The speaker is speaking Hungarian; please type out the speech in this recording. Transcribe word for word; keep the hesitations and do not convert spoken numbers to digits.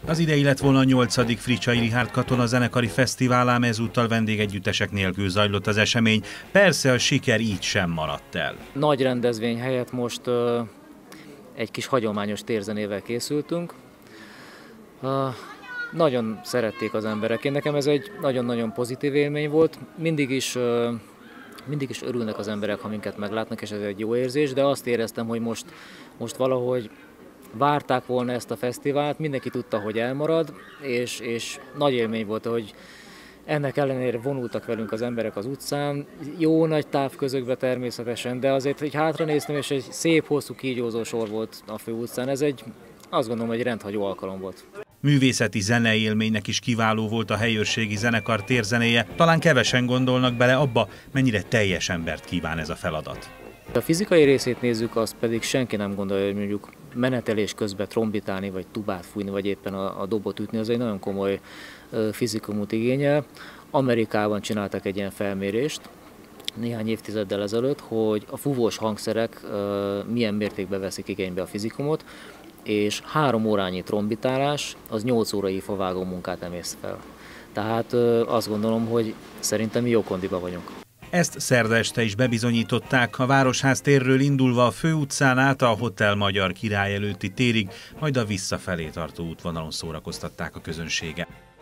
Az idei lett volna a nyolcadik Fricsay Richárd Katona Zenekari Fesztivál, ám ezúttal vendégegyüttesek nélkül zajlott az esemény. Persze a siker így sem maradt el. Nagy rendezvény helyett most uh, egy kis hagyományos térzenével készültünk. Uh, nagyon szerették az emberek. Én nekem ez egy nagyon-nagyon pozitív élmény volt. Mindig is, uh, mindig is örülnek az emberek, ha minket meglátnak, és ez egy jó érzés, de azt éreztem, hogy most, most valahogy várták volna ezt a fesztivált, mindenki tudta, hogy elmarad, és, és nagy élmény volt, hogy ennek ellenére vonultak velünk az emberek az utcán, jó nagy távközökbe természetesen, de azért, hogy hátranéztem, és egy szép, hosszú kígyózó sor volt a főutcán, ez egy, azt gondolom, hogy rendhagyó alkalom volt. Művészeti zeneélménynek is kiváló volt a helyőrségi zenekar térzenéje, talán kevesen gondolnak bele abba, mennyire teljes embert kíván ez a feladat. A fizikai részét nézzük, azt pedig senki nem gondolja, hogy mondjuk menetelés közben trombitálni, vagy tubát fújni, vagy éppen a, a dobot ütni, az egy nagyon komoly uh, fizikumot igényel. Amerikában csináltak egy ilyen felmérést néhány évtizeddel ezelőtt, hogy a fúvós hangszerek uh, milyen mértékben veszik igénybe a fizikumot, és három órányi trombitálás az nyolc órai favágó munkát emészt fel. Tehát uh, azt gondolom, hogy szerintem mi jó kondiba vagyunk. Ezt szerda este is bebizonyították, a Városház térről indulva a főutcán át a Hotel Magyar Király előtti térig, majd a visszafelé tartó útvonalon szórakoztatták a közönséget.